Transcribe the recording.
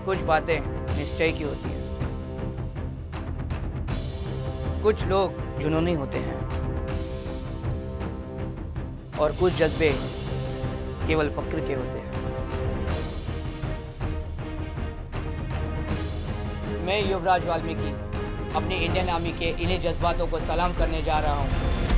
कुछ बातें निश्चय की होती हैं, कुछ लोग जुनूनी होते हैं और कुछ जज्बे केवल फक्र के होते हैं। मैं युवराज वाल्मीकि अपनी इंडियन आर्मी के इन्हीं जज्बातों को सलाम करने जा रहा हूँ।